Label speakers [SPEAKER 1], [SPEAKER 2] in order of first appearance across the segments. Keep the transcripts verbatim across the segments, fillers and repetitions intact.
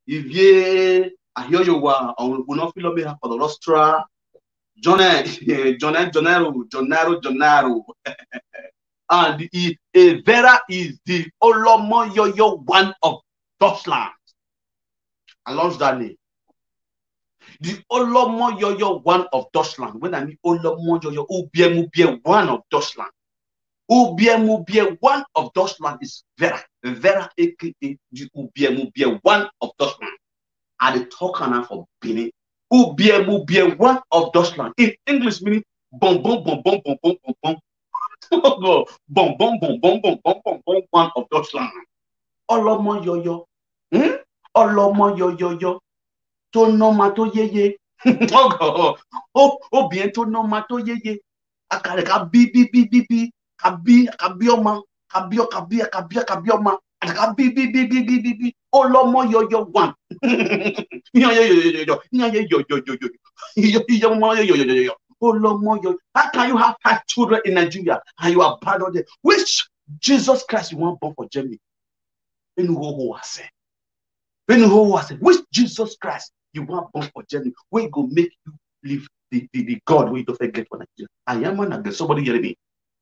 [SPEAKER 1] Ivie, I hear you wa, on not feel me for the Rostra, John, John, Jonero, Jonero, Jonero. And the, a Vera is the Olomo Yoyo one of Deutschland. I lost that name. The Olomo Yoyo one of Deutschland. When I mean Olomo Yoyo, Ubie Mubie one of Deutschland. Ubie Mubie one of Deutschland is Vera. Vera aka the Ubie Mubie one of Deutschland. Are the talker for Benin. Ubie Mubie one of Deutschland. In English meaning bom bom bom bom bom bom bom bom. Bom bom bom bom bom bom bom bom one of Deutschland. Olomo Yoyo. Hmm? Olomo Yoyo yo. To no mato yeye. Oh, oh, oh, bien to no mato yeye. Akare ka bi bi bi bi bi. Kabi kabioma. Kabio kabia kabia kabioma. Ka bi bi bi bi bi bi bi. Olomo Yoyo one. Yo yo yo yo yo. Yo yo yo yo yo yo. Yo yo yo yo yo yo. Olomo Yoyo. How can you have five children in Nigeria and you are bad on them? Which Jesus Christ you want born for Germany? In who was said? In who was it? Which Jesus Christ you want born for Germany? We go make you live the, the, the God we don't forget for Nigeria. I am an again. Somebody hear me.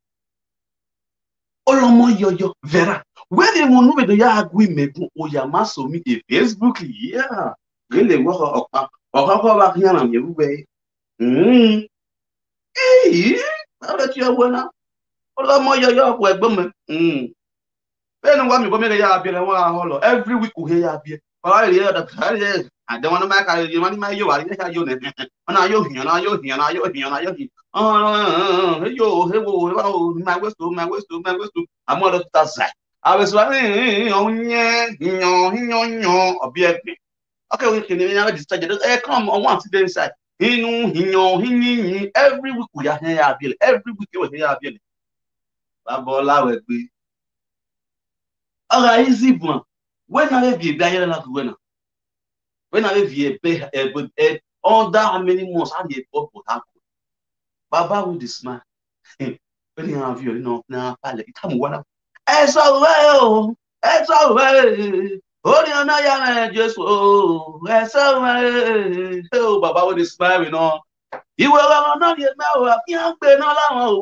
[SPEAKER 1] Olomo Yoyo Vera. Where they want to be the Yagui Mebu Oyama so me a Facebook, yeah. Really work or how back here on your way. Hmm. Hey, how that you wanna? Olomo Yoyo Webum. Hmm. Then one me go make a yabi and one hollow. Every week we hear yabi. I hear that I don't want to make a you money my you are you and I you here, and I you here, and I you here, and I you here. Oh, yo, hello, my west to my west to my west to I'm on that side. I was like, oh, yeah, no, no, no, a beer. Okay, we can never decide. Hey, come on, once the inside. He know, he know, he every week we are here, every week we are here. Babola will be. Alright, easy one. When I have you die like when when I have you pay under how many months I get up for that. Baba with the smile. When you have you know now it come one. It's all well, it's all well. Oh, you know, yeah, just oh, it's all well. Oh, Baba with the smile, you know. You will not get now, young Ben, all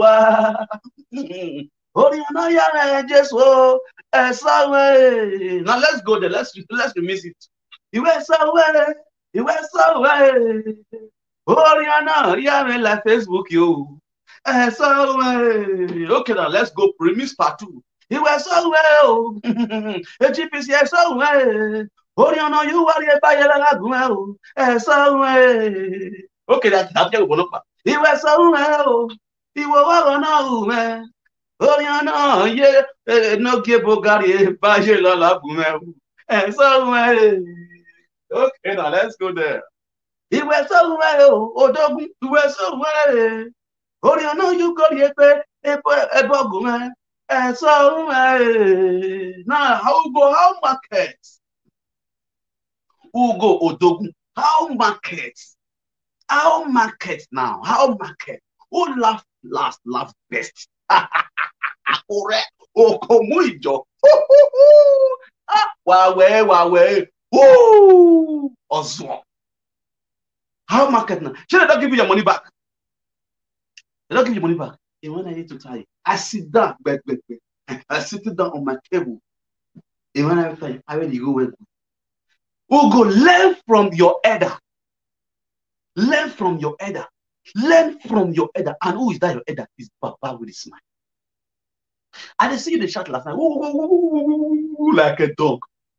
[SPEAKER 1] oh, you know, yeah, just oh. Now let's go there. Let's let's miss it. You were so well. You were so well. Oh, you know, yeah, like Facebook, you. So well. Okay, now let's go. Premise part two. You were so well. A G P C so well. Oh, you know, you were a buyer like well. So well. Okay, that's that's your one. You were so well. You were well, no man. Oh, you know, yeah, no give Bogari, Baje la Bume. And so, okay, now let's go there. He went so well, oh, dog, you were so well. Oh, you know, you got your pet, a bogman. And so, now, how go, how markets? Who go, oh, dog, how markets? How market now? How market? Who laugh last, laugh best? Correct. Oh, Komuijo. Ah, wawe, wawe. Oh, Oswald. How market now? Should I not give you your money back? They don't give you money back. And when I need to tell you, I sit down, bed, bed, bed. I sit down on my table. And when I find, I already go with you. Oh, go learn from your elder. Learn from your elder. Learn from your elder. And who is that your elder? Is Baba with his smile. I didn't see you in the chat last night. Woo, woo, woo, woo, woo, like a dog.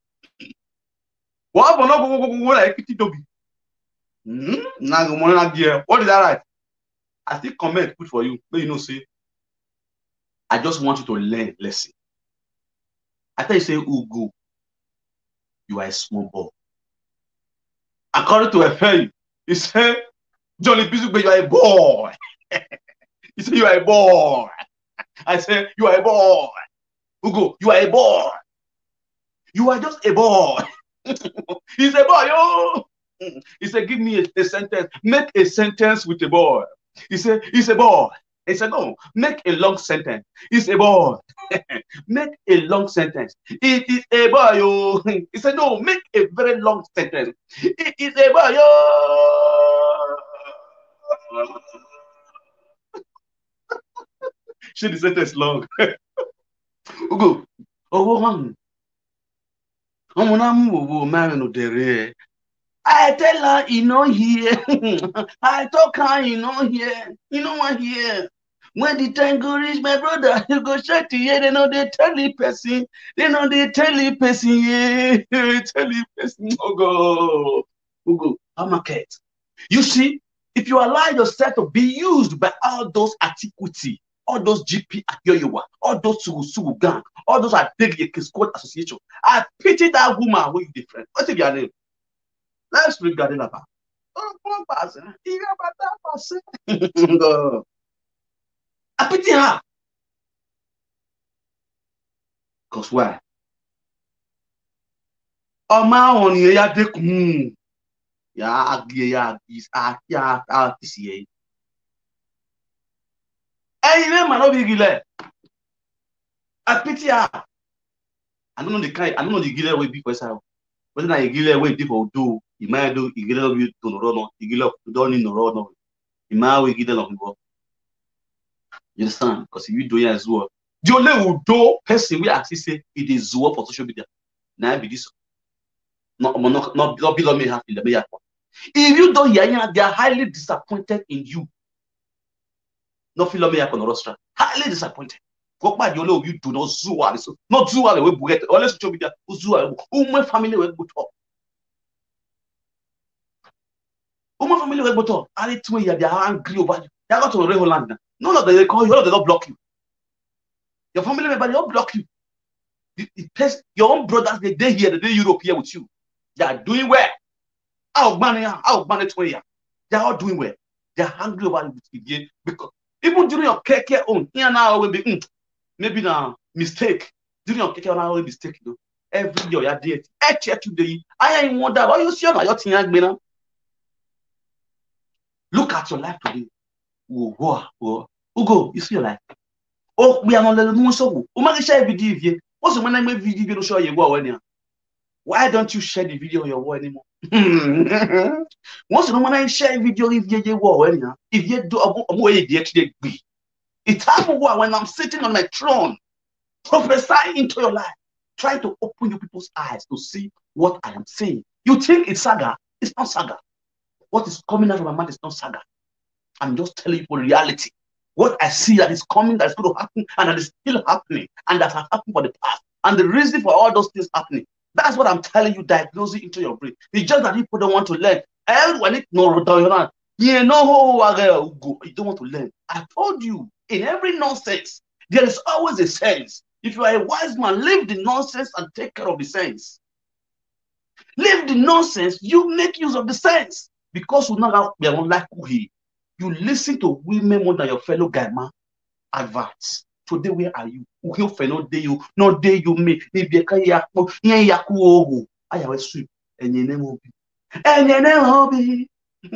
[SPEAKER 1] What happened? Like a kitty doggy. Hmm? What is that right? I still comment put for you. But you know, see, I just want you to learn lesson. I tell you, say, Ugo, you are a small boy. According to a friend, he said, Johnny Bizuke, you are a boy. He said, you are a boy. I said, you are a boy. Ugo, you are a boy. You are just a boy. He's a boy, yo. He said, give me a, a sentence. Make a sentence with a boy. He said, he's a boy. He said, no, make a long sentence. It's a boy. Make a long sentence. It is a boy. Oh. He said, no, make a very long sentence. It is a boy. Oh. Should the sentence long? Ugo. Oh, one. I'm gonna man no dere. I tell her, you know here. I talk her, you know here. You know what here. When the time go reach, my brother, you go shut the head. They know they tell the person. They know they tell the person. Yeah, tell the person. Ugo, Ugo, market. You see, if you allow yourself to be used by all those antiquity, all those G P Akioyewa, all those Sugu gang, all those are Adegye Squad Association, I pity that woman who you different. What's your name? Let's read Gadelaba. Oh, one person. You got that person. I pity her. Because why? Ọma on ye ya dekun. Ya agie ya is a ya a tisiye. Eh, you man no be gile. I pity her. I don't know the kind. I don't know the gile we be for say. Whether na gile we dey for do, you might do gile we to no no, gile don't need no no. You might we gile no go. You understand? Because if you do it as well. The only do person we actually say it is Zuo for social media. Now be this. Not not not not below me happy. If you don't hear, they are highly disappointed in you. Not feel me on the roster. Highly disappointed. Go back, you know you do not Zuo. So not Zuo we buget. Only social media. Zuo. Ume family we go talk. Ume family we go talk. And it's when they are angry over you. They got to Reholand. None of them they call you. All of them don't block you. Your family member, they don't block you. It, it your own brothers, they they here, they Europe here with you. They are doing well. Out money, out money twenty. They are all doing well. They are angry over it because even during your care care own, here now will be mm, maybe now mistake. During your care care now will be mistake. You know, every year you are there. I check today. I ain't wonder why you see on your thing now. Look at your life today. Whoa, whoa, whoa. Ugo, you see your life. Oh, we are not letting you show. Oh, my share video. What's the man I make video show you go? Why don't you share the video on your wall anymore? Once the man I share video if you go anyhow, if you do a way the actually be. It's time when I'm sitting on my throne, prophesying into your life, trying to open your people's eyes to see what I am saying. You think it's saga? It's not saga. What is coming out of my mouth is not saga. I'm just telling you for reality. What I see that is coming, that is going to happen, and that is still happening, and that has happened for the past. And the reason for all those things happening, that's what I'm telling you, diagnosing into your brain. It's just that people don't want to learn. Everyone no, you know, you don't want to learn. I told you, in every nonsense, there is always a sense. If you are a wise man, leave the nonsense and take care of the sense. Leave the nonsense, you make use of the sense. Because we not like who he. You listen to women more than your fellow guy man adverts. Today, where are you? Who for no day you, no day you me. Maybe a kayaku, yen yaku ogu. I have a sweep, and your name will be. And your name will be.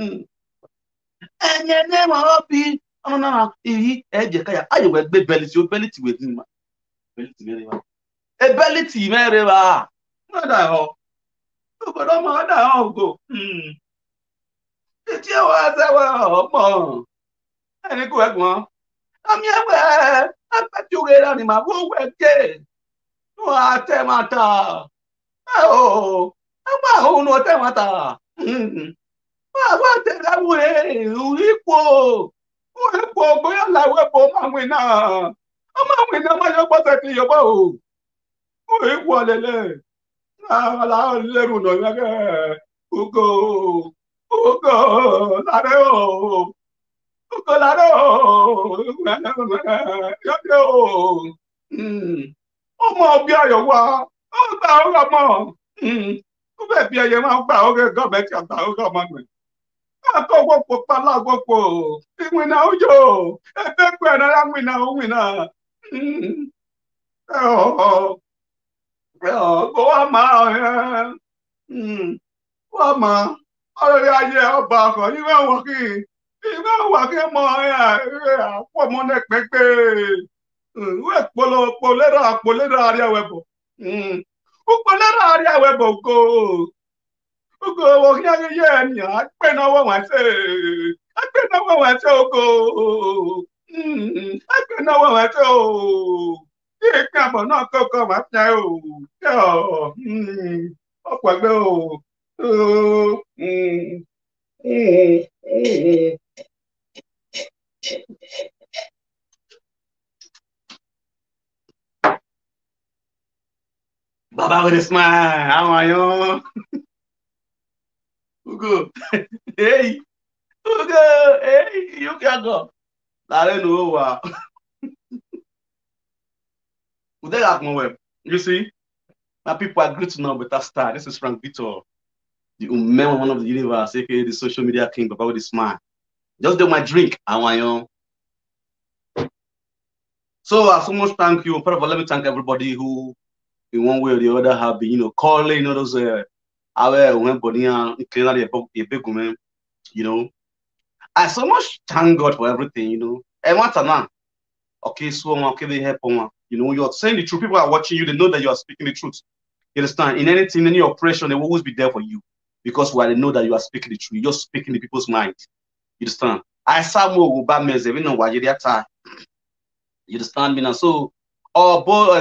[SPEAKER 1] And your name will be. Oh no, no, he had your kayak. I will be belly to belly with him. Belly to very well. A belly to very well. Not that all. But I'm not that go. Hmm. It's your well, and a good one. I'm your I bet you get on my woo again. No, I tell my oh, I'm my own what I matter. What that way? Who equal? Who equal? Boy, I like what my winner. I'm a winner, my butter to your bow. Who equal? I'll little no who go. Who go? Lado. Colorado, ọmọ bí ayọ̀ wá ó gbà ó rọ mọ́ ó bẹ̀ bí ẹyẹ máa ń gbà ó rẹ gọ́ọ̀mẹ̀tì àgbà ó rọ mọ́ nù. Àtọ́ gbogbo pálá gbogbo ìwìn náà ó yò ẹgbẹ́ pẹ̀ náírà wìn náà ó wìn náà. Kó wá máa wá máa ọ̀rẹ́ ayé ọba ọkọ̀ níwọ̀n wọ́n kì í. Ìgbà wà kí mọ àpò mọ ní pẹ́pẹ́. Wẹ́ polo polera polera àríyá wẹ̀bọ̀. Polera àríyá wẹ̀bọ̀ go. Go wọ kí ayé yẹ ẹni àgbẹ̀ náà wọ̀ wọ́n ṣe. Àgbẹ̀ náà wọ̀ wọ́n ṣe ogo. Àgbẹ̀ náà wọ̀ wọ́n ṣe o. Ṣé ìpín àbọ̀ náà kọ́kọ́ máa fi ẹ̀ o? Ṣé ọ̀ ọ̀pọ̀ ẹgbẹ́ o? Baba with a smile, how are you? Ugo, hey, Ugo, hey, you can go. I don't know. Wow. You see, my people are great to know better star. This is Frank Victor, the man, one of the universe, aka the social media king, Baba with a smile. Just do my drink, how are you? So, uh, so much thank you. First of all, let me thank everybody who, in one way or the other, have been, you know, calling, you know, those, uh, you know. I so much thank God for everything, you know. And what's now? Okay, so okay, they help on. You know, you're saying the truth. People are watching you, they know that you are speaking the truth. You understand? In anything, any operation, they will always be there for you. Because while they know that you are speaking the truth, you're speaking the people's mind. You understand? I saw more about me, you know, why you understand me now? So, oh boy,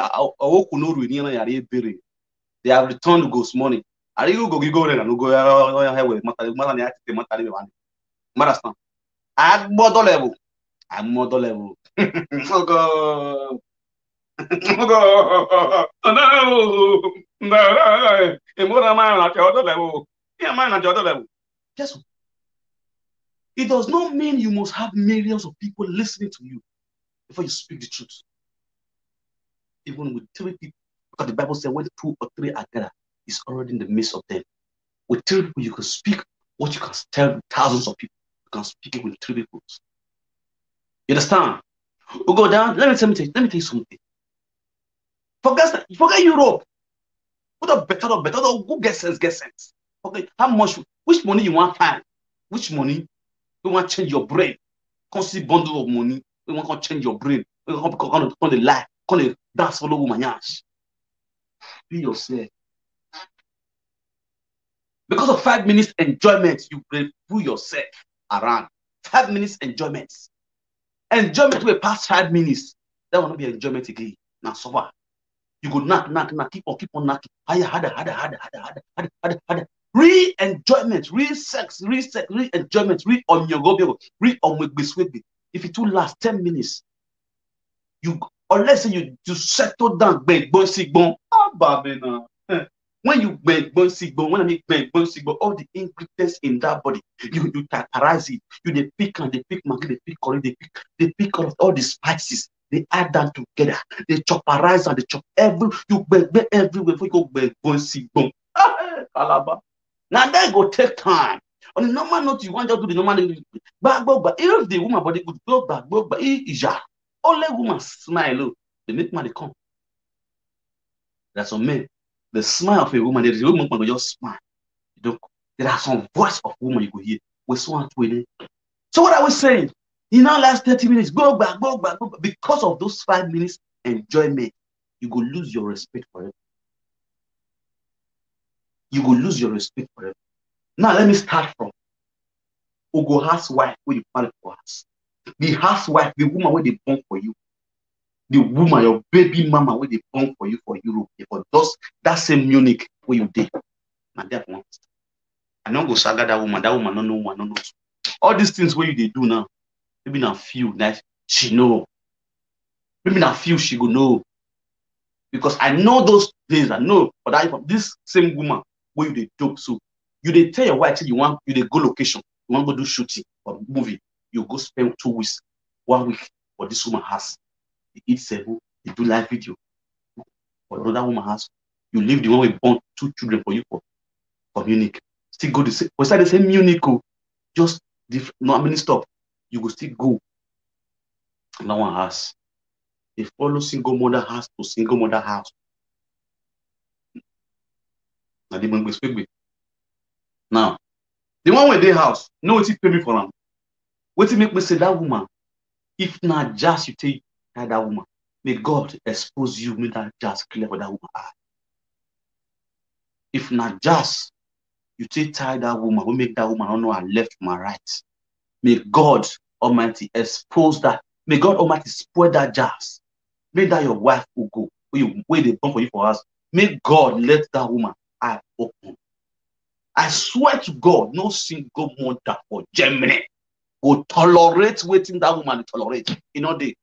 [SPEAKER 1] they have returned to Ghost money. Are you go go there and go ahead understand? At model level. At model level. Oh God. Oh God. No. No. More man at your other level. Yeah, man at your other level. Guess what? It does not mean you must have millions of people listening to you before you speak the truth. Even with three people, because the Bible says when two or three are gathered, it's already in the midst of them. With three people, you can speak what you can tell thousands of people. You can speak it with three people. You understand? We'll go down. Let me tell you, let me tell you something. Forget, forget Europe. What a better, better, who get sense, get sense. Okay, how much, which money you want to find? Which money you want to change your brain? Can't see bundle of money. We want to change your brain. We want to lie. Can't dance for the woman. Be yourself. Because of five minutes enjoyment, you pull yourself around. Five minutes enjoyment. Enjoyment will pass five minutes. That will not be enjoyment again. Now, so far. You go knock, knock, knock, keep on, keep on knocking. Higher, harder, harder, harder, harder, harder, harder, harder, harder. Real enjoyment, real sex, real sex, real enjoyment, real on your go, real on with biscuit. If it will last ten minutes, you unless you you settle down, bang, bon, sig, bon. Ah, babena. When you bang, bon, sig, bon, when I make bang, bon, sig, bon, all the ingredients in that body, you you characterize it. You they pick and they pick maggi, they pick curry, they pick, they pick all, all the spices. They add them together. They chopperize and they chop every you bang, bang everywhere before you go bang, bon, sig, bon. Now that go take time. On the normal note, you want to do the normal back, but if the woman body could go back, go back, only woman smile, they make money come. That's some men. The smile of a woman, the woman will just smile. You don't, there are some voice of woman you go hear. We so So what are we saying? In our last thirty minutes, go back, go back, go back. Because of those five minutes enjoyment, you go lose your respect for it. You go lose your respect for it. Now let me start from Ugo housewife where you marry for us. The housewife, the woman where they born for you. The woman, your baby mama where they born for you for Europe. For those that same Munich where you did. And that one. I don't go saga that woman, that woman no know one, no know. All these things where you they do now, maybe now few that she know. Maybe now few she go know. Because I know those days, I know, but I this same woman where you they joke so. You they tell your wife you want you they go location, you want to go do shooting or movie, you go spend two weeks, one week for this woman has. They eat seven, they do live video. For another woman has, you leave the one with born two children for you for, for Munich. Still go the same, was that the same Munich? Just different, no, I mean stop. You go still go. No one has. They follow single mother house to single mother house. Now, the one with now, the one with their house, no one pay me for them. What make me say that woman? If not just you take that woman, may God expose you, make that just clear for that woman eye. If not just you take tie that woman, we make that woman don't know her left from her right. May God Almighty expose that. May God Almighty spoil that jazz. May that your wife will go. Where you where they come for you for us. May God let that woman eye open. I swear to God, no single mother for Germany will tolerate waiting that woman to tolerate. You know they.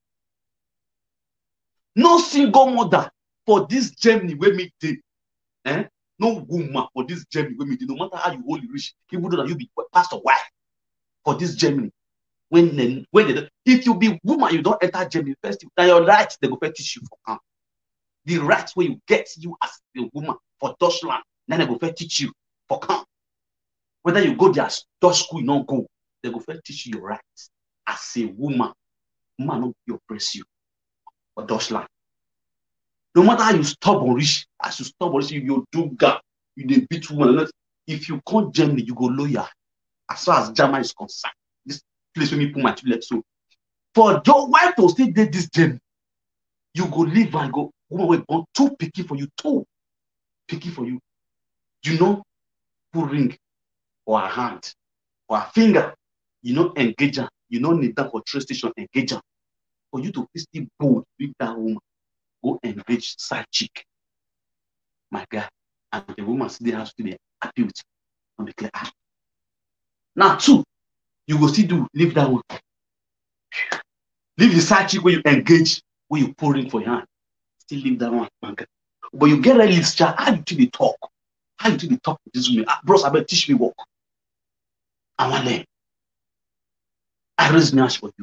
[SPEAKER 1] No single mother for this Germany where me did. Eh? No woman for this Germany where me did. No matter how you hold rich, even though you be pastor wife for this Germany. When they, when they, if you be woman, you don't enter Germany first. Now your rights they go first teach you for camp. The rights where you get you as a woman for Deutschland, then they go first teach you for camp. Whether you go their Dutch school, you don't go, they go first teach you your rights as a woman. Woman not be oppress you for Deutschland. No matter how you stubborn rich, as you stubborn rich, you do gap, you dey beat woman. If you come Germany, you go lawyer. As far as Germany is concerned, this place where me put my two legs. So for your wife to still date this Germany, you go live and go, woman will born two picky for you, two picky for you. You know, put ring or a hand or a finger, you know, engage her. You know, need that for train station, engage her. For you to still bold, big that woman, go engage side chick, my guy, and the woman still has to be happy with you and be clear. Ah. Now, two, you go still do leave that one. Leave the side chick where you engage, where you pour in for your hand. Still leave that one, my guy. But you get ready, child. How you think they talk? How you think they talk with this woman? Ah, bros, I better teach me work. I want them. I raise nash for you.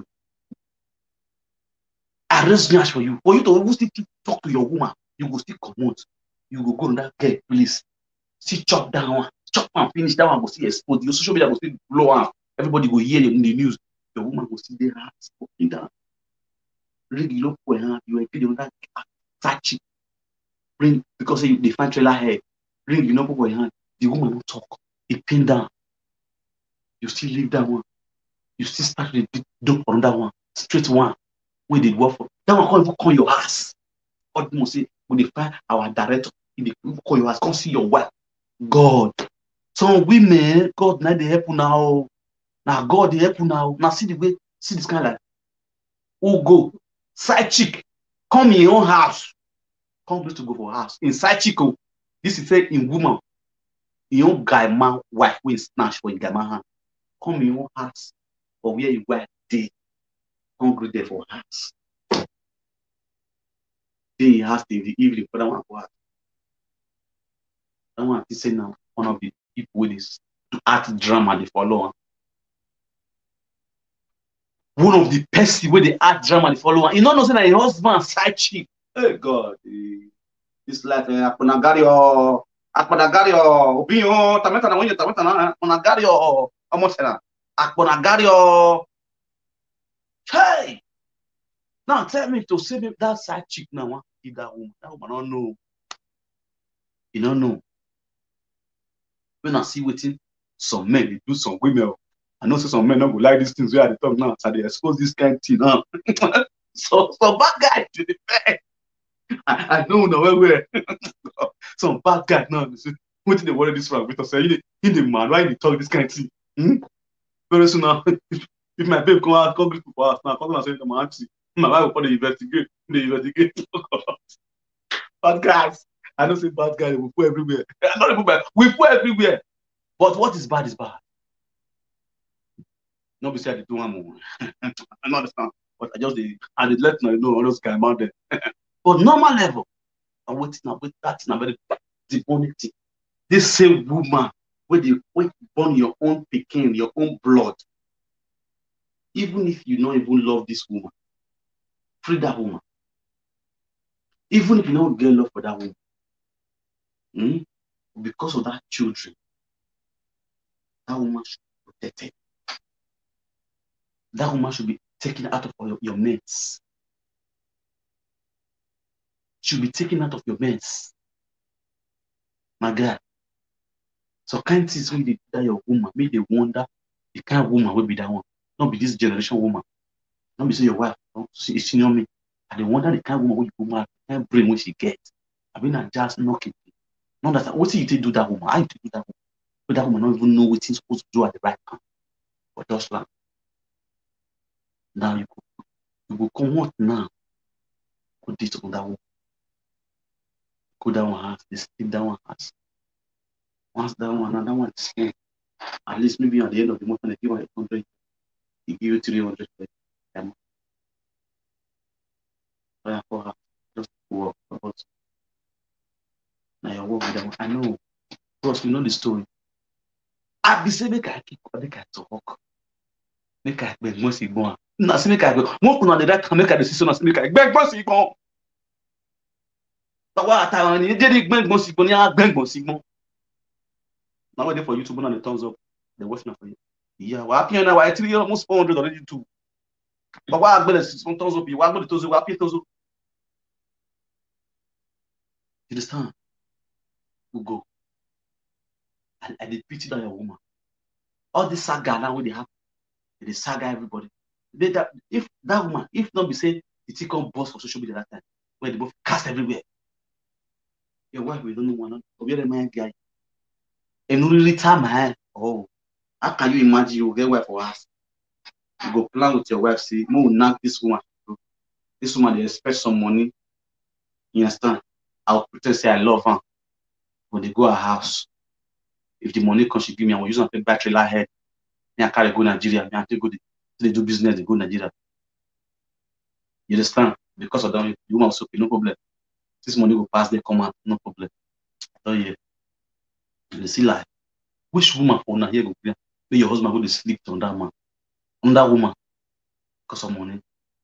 [SPEAKER 1] I raise nash for you. For you to still talk to your woman, you go still come out. You go go on that girl, please. See, chop that one. Chop and finish that one. Go see expose. Your social media go still blow up. Everybody go hear you in the news. Your woman go see their hands open down. Ring look for her. You are feeling that touchy. Ring because you they find trailer hair. Ring you know for your hand. The woman will talk. It pin down. You still leave that one. You still start to do on that one. Straight one. Where they work for. That one can't even call your ass. What must say when they find our director, if they call your ass, come see your wife. God. Some women, God now they help you now. Now God they help you now. Now see the way, see this kind of like who go. Side chick. Come in your own house. Come to go for house. In side chick, oh, this is said in woman. In your guy man wife will snatch for in guy man hand. Come in your own house. Or where you wife day. Hungry there for house. Then he has in the evening for that one for house. That one is saying now one of the people with this to act drama they follow. One of the person where they act drama they follow. You don't know say a husband side chick. Hey God, eh, this life eh, aponagario, aponagario, opinion, tameta na wenye tameta na aponagario, amosena, aponagario. Hey, now tell me to say that side chick now, if that woman, that woman don't know. You don't know. When I see waiting, some men they do some women. I know some men don't go like these things where they talk now, so they expose this kind of thing now. so some bad guy to the fair. I, I know no where some bad guy now. What did they worry this from? Because say in the man, why they talk this kind of thing? Hmm? Very soon now, if, if my babe come out, come greet for us now, come and say to my auntie, my wife will probably investigate. They investigate. Bad guys. I don't say bad guys, we put everywhere. Not even bad. We put everywhere. But what is bad is bad. Not beside the two one more. I don't understand. But I just did, I did let you know all those guys out there. But normal level, I'm waiting now, wait, that's not very demonic thing. This same woman, where they wait born your own pekin, your own blood. Even if you don't even love this woman, free that woman. Even if you don't get love for that woman, hmm? Because of that children, that woman should be protected. That woman should be taken out of your, your mess. Should be taken out of your mess. My God. So kind things when they die your woman, make they wonder the kind of woman will be that one. not be this generation woman. Not be say your wife, she is senior me. I dey wonder the kind of woman wey you go marry, the kind of brain wey she get. I mean, I just knock it. Not that what you take do that woman. How you take do that woman? But that woman don't even know what she's supposed to do at the right time. But just like now you go, you go come what now? Go date on that woman. Go down one house, they sleep down one house. Once that one, another one is here. At least maybe at the end of the month, when they give you a hundred, they give you three hundred. Um, for her, just work. But now you work with them. I know, plus you know the story. I be say make I keep make I talk. Make I beg once you go. Now see make I go. One put on the right time, make I decision. Now make I beg once you go. But what I want, you did beg once you go. You beg once you go. Now waiting for YouTube on the thumbs up. They watch now for you. Yeah, what happened now? I three almost four hundred already too. But why I beg the thumbs up? You want the thumbs up? What thumbs up? You understand? Who go? And I did pity that your woman. All this saga now when they have, they saga everybody. They, that, if that woman, if not be say the tickle boss for social media that time, where they both cast everywhere. Your wife, we don't know one. Of your man guy. And really time man. Oh, how can you imagine you get wife for us? You go plan with your wife, see, more knock this woman. This woman they expect some money. You understand? I'll pretend say I love her. When they go her house, if the money comes, she give me, I will use them to battery la head. Me I carry go Nigeria. Me I take go they do business, they go Nigeria. You understand? Because of that, the woman also okay, no problem. This money will pass, they come out, no problem. I tell you, you see like, which woman for now here go clear? May your husband go to sleep on that man, on that woman, because of money.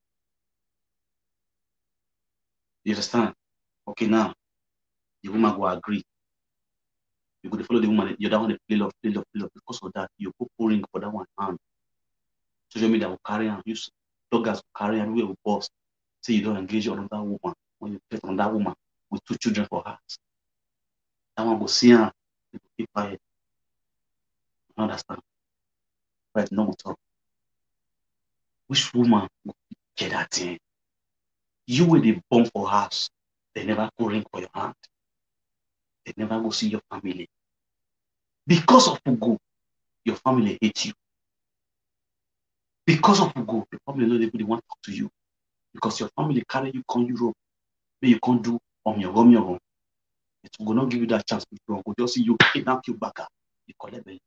[SPEAKER 1] You understand? Okay, now the woman will agree. You go to follow the woman, you're that one, play love, play love, play love. Because of that, you go pouring for that one hand. Social media will carry on, use bloggers will carry on, we will boss. Say you don't engage on that woman when you get on that woman with two children for her. That one will see her, you will keep quiet. You understand? Right, no more talk. Which woman will get that thing? You will be born for house. They never go ring for your hand. They never go see your family. Because of who go, your family hate you. Because of who go, your family know they want to talk to you. Because your family carry you come Europe, but you can't do on your own, your own. It will not give you that chance. People will just see you kidnap you back. You collect it.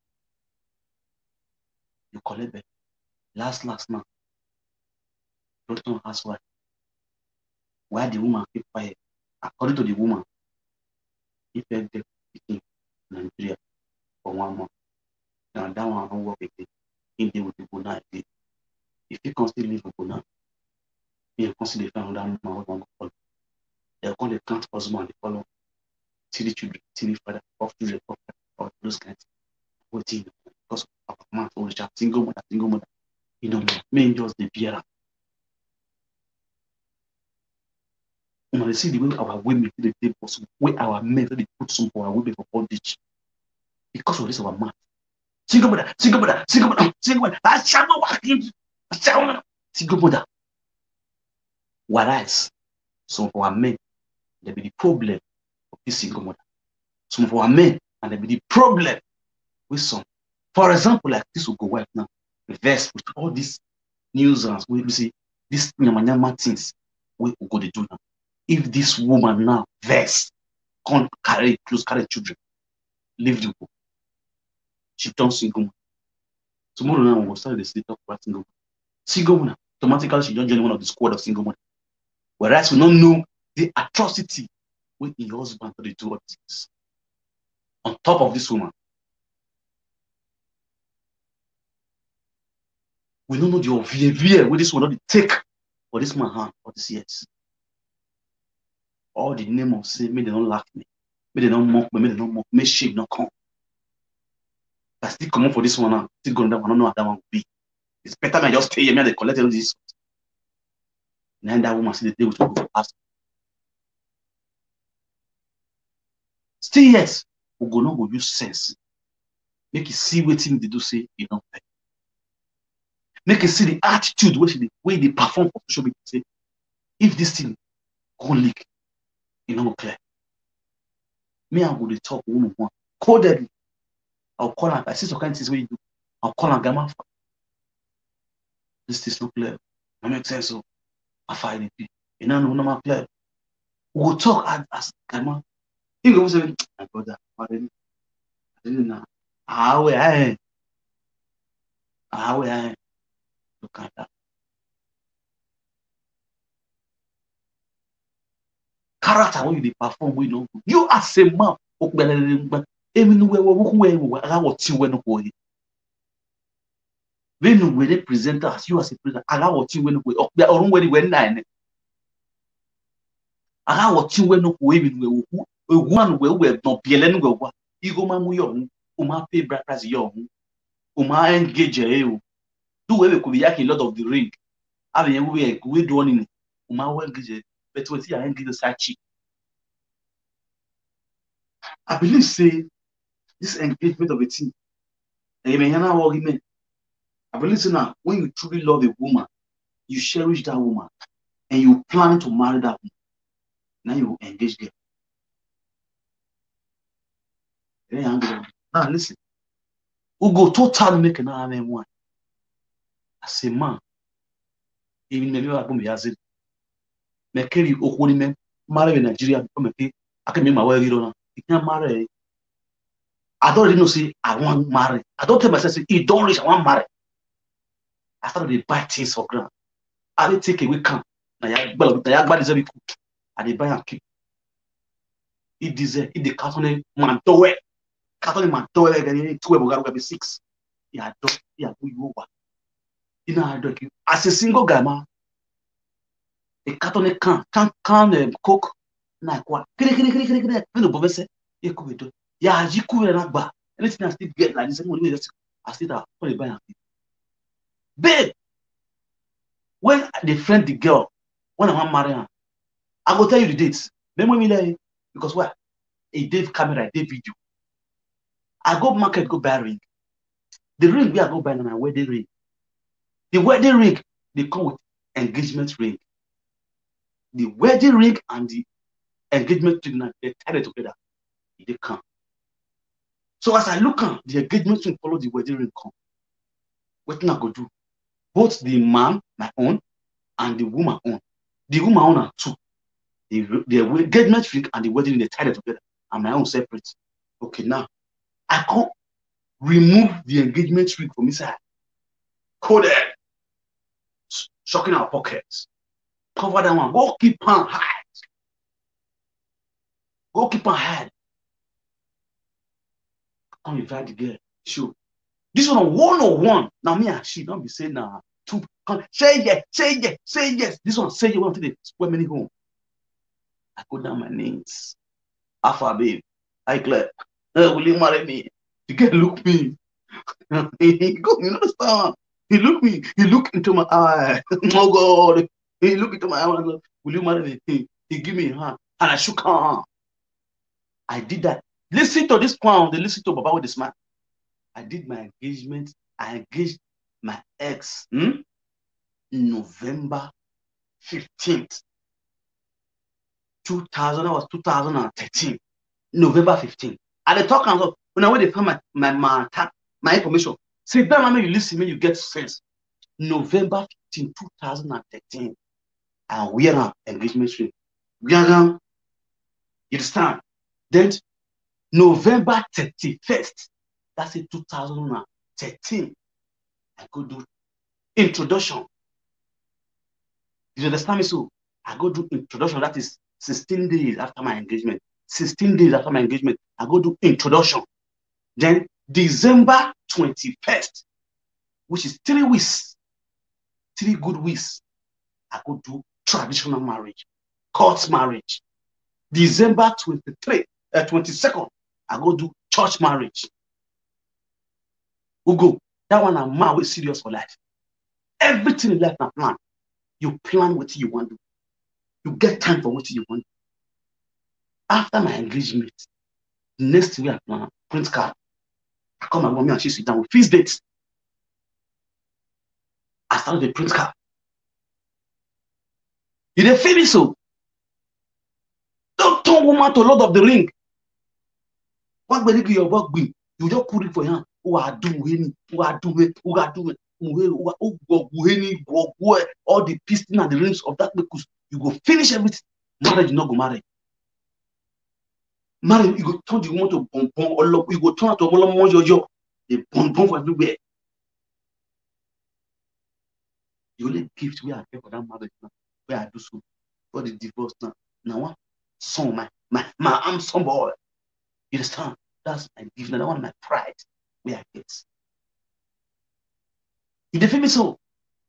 [SPEAKER 1] You collect it. Last, last now. Don't know ask why. Why the woman keep quiet? According to the woman, if they get in Nigeria for one month, and that one don't work again, in they will be go now again. If you can still live for now, you can still find that man who want to follow. They'll call the count husband, they follow. See the children, see the father, of children, of all those kinds of waiting because of a man who is a single mother, single mother. You know, men just the beer. When I see the way our women they take possible, way our men they put some for our women for bondage. Because of this our man. Single mother, single mother, single mother, single mother. I shall not walk in. I shall not. Single mother. Whereas some of our men, they be the problem of this single mother. Some of our men, and they be the problem with some. For example, like this will go wife now. Reverse with all these news and we see this nyama things we will go to do now. If this woman now verse can't carry close carry children, leave the book. She turns single. Tomorrow now we'll start the talk about single. Single woman, automatically she don't join one of the squad of single women. Whereas we don't know the atrocity with your husband to do all things. On top of this woman. We don't know the behavior with this woman take for this man hand for this years. All the name of say, may they don't laugh me, may they don't mock me, may they don't mock me, shame not come. I still come up for this one now, still going down, I don't know how that one will be. It's better than just stay here, me and they collect all this. And then that woman see the day with go ask. Still yes, we go not go use sense. Make you see what thing they do say, you don't pay. Make you see the attitude where she way they perform for social media. Say, if this thing go leak, you know clear. Me and go to talk one on one. Codedly. I'll call her. I see some kind of things where you do. I'll call her grandma. This is not clear. I make sense. So I find it. You know, no more clear. We'll talk as, as grandma. He goes, my brother, I didn't know. How I how I look at that. Character when you perform, we know you as a man. Even where we are, what you went away. When we represent us, you as a president, allow what you went away. Or their own way when nine. Allow what you went away with one way we don't be a little go. You go, man, young, Uma pay brothers young, Uma engage you. Do we could be a lot of the ring. I mean, we we doing it. Uma well engage, but we see I engage the side cheek. I believe, say, this engagement of a team. Amen. I believe, say, now, when you truly love a woman, you cherish that woman, and you plan to marry that woman. Now you engage them. Now, listen. Who go total make an army one? As a man, even maybe I come here as it. Me carry okuni me marry in Nigeria because me I can make my way here. You can't marry. I don't really know say I want to marry. I don't tell myself say you don't reach I want to marry. I started to buy things for grant. I will take away camp. Now ya well, now ya bad deserve cook. I dey buy and keep. It deserve it the carton man towe. Carton man towe again two eboga go be six. Ya do ya go you over. You know I do as a single guy man. A carton can can can cook na kwa. Kiri kiri kiri kiri kiri. Kiri bo bese. You could do. Ya jiku na ba. Anything I still get like this. I still that for the buy and keep. Babe, when they friend the girl, when I want to marry her, I will tell you the dates. Remember me there? Because what? A Dave camera, a Dave video. I go market, go buy ring. The ring we are go buy on my wedding ring. The wedding ring, they come with engagement ring. The wedding ring and the engagement ring, they tie it together. They come. So as I look at the engagement ring, follow the wedding ring come. What can I go do? Both the man, my own, and the woman own. The woman own are two. The, the engagement ring and the wedding ring, they tie it together. And my own separate. Okay, now I can't remove the engagement ring from inside. Coded. Shocking our pockets. Cover that one. Go keep on hide. Go keep on hide. Come invite the girl. Sure. This one one on one. Now me and she don't be saying now. Two come, say yes, say yes, say yes. This one say you want to the square many home. I put down my names. Alpha babe. I clap. Uh, will you marry me? The girl look me. He go, you understand? He look me. He look into my eye. Oh God. He look into my eye. Will you marry me? He, he give me a hand. And I shook her hand. I did that. Listen to this clown. They listen to Baba with this man. I did my engagement. I engaged my ex hmm? November fifteenth. two thousand, that was two thousand thirteen. November fifteenth. At the talk of when I went to find my my my, my information. See that moment you listen me, you get sense. November fifteenth, two thousand thirteen. And we are engagement ring. We are now, you understand? Then November thirty-first, that's in two thousand thirteen. I go do introduction. You understand me? So I go do introduction. That is sixteen days after my engagement. sixteen days after my engagement, I go do introduction. Then December twenty-first, which is three weeks, three good weeks, I go do traditional marriage, court marriage. December twenty-third, uh, twenty-second, I go do church marriage. We go. That one I'm man with serious for life. Everything in life na plan. You plan what you want to do. You get time for what you want. After my engagement, next week I plan print card. I call my mommy and she sit down with feast dates. I started the print car. You dey feel me so? Don't turn woman to Lord of the Ring. What when you your work be? You just put it for him. Who are doing? Who are doing? Who are doing? Who are all the piston and the rings of that because you go finish everything. Marriage not go marry. Marriage you go turn the woman to bon bon or you go turn to a woman more jojo. The bon bon for everywhere. You only gift we are care for that marriage now. Where I do so for the divorce now. Now what? Son, my my my I'm some boy. You understand? That's my gift. Now that one my pride. Where I get. You defend me so.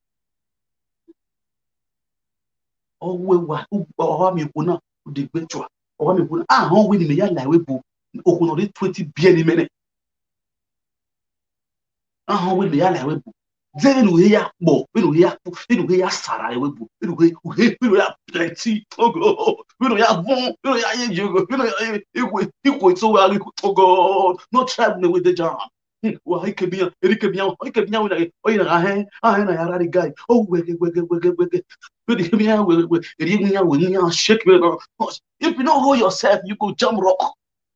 [SPEAKER 1] Oh, we were oh me kuna the great one. Oh me kuna ah how we me ya like we bo. Okuno de twenty billion minute. Ah how we me ya like we bo. Then we ya bo. We no ya we no ya sara we bo. We no we we no ya plenty. Oh God. We no ya bon. We no ya you. We no ya equal equal so well. Oh God. No trouble me with the job. Well, he could be a, he could be a, he could be a, oh, you know, I, I, I, I, guy. Oh, we, we, we, we, we, we, but if you we, we, we, we, shake me. If you don't hold yourself, you go jump rock.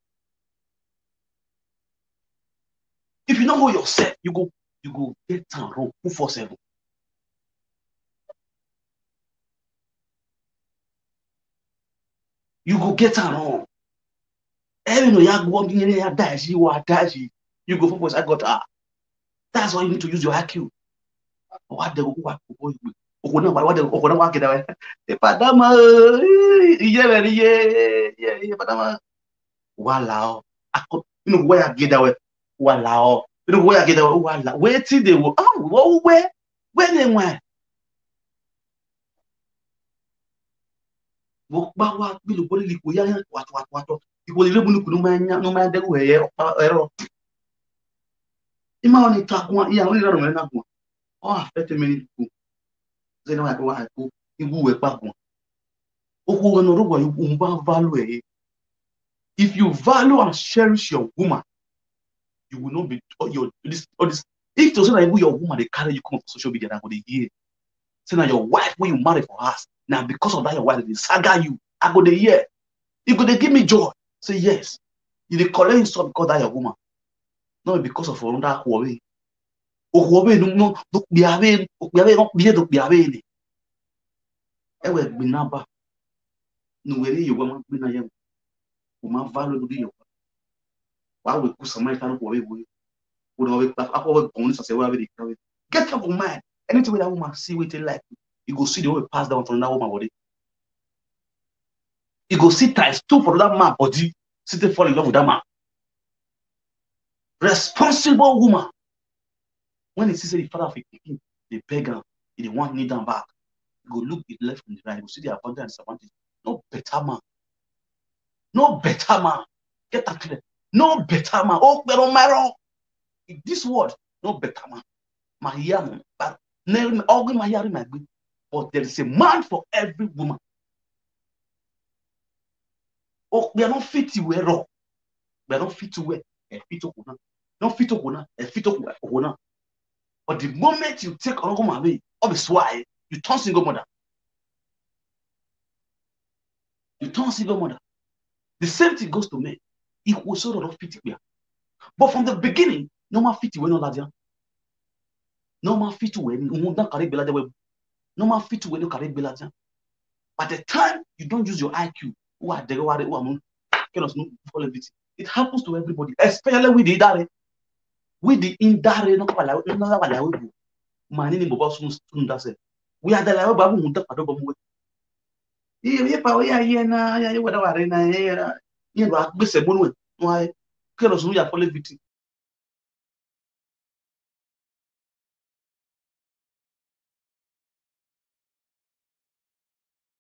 [SPEAKER 1] If you don't hold yourself, you go, you go get down wrong. Two four seven. You go get down wrong. Every no, you go in here, dash you are dashy. You go for I got ah. That's why you need to use your I Q. What the what okona what the okona wa kida we padama iye very ye ye padama wala o you know where I get that wala o you know where I get that wala where till they will oh where where they went wo ba wa bi lo bori liko ya wat wat wat iko le bunu kunu ma nya no ma de we ye ero ima oni takwa ya oni ro na kwa oh affect many people say no I go I go iwu we pa kwa oku no ro you umba value. If you value and cherish your woman, you will not be all your this all this. If you say that your woman they carry you come for social media, that go the year. Say that your wife when you marry for us now because of that your wife they saga you. I go the year. You go they give me joy. Say yes. You they collect yourself because that your woman, not because of another Huawei. O Huawei no no no be away. Be away no be able to be away. Ewe be number. No way you woman be na yem. Woman value do you. Why we put some money can Huawei boy. Get up on mind. Anything that woman see what they like, you go see the way pass down from that woman body. You go see times two for that man body, see they fall in love with that man. Responsible woman. When he sees the father of a king, they beg her, they want knee down back. You go look the left and the right, you see the advantage and disadvantage. No better man. No better man. Get that clear. No better man. Oh, pero mero. This word, no better man. My young, but but there is a man for every woman. Oh, we are not fit to wear raw. We are not fit to wear a fit to one. Not fit to one, a fit to one. But the moment you take on woman away, obviously why you turn single mother. You turn single mother. The same thing goes to men. It was sort of fit to. But from the beginning, no man fit to wear no ladia. No man fit to wear no carry belade. No man fit to wear no carry belade. By the time you don't use your I Q, who are the who are who are it happens to everybody, especially with the indare. With the indare, no kala, no kala wala we. Mani ni bobo sun sun dase. We are the level babu munta pado babu. Ye ye pa ye ye na ye wada ware na ye na ye ba gbese bonu we. Why kelo sun ya follow victim.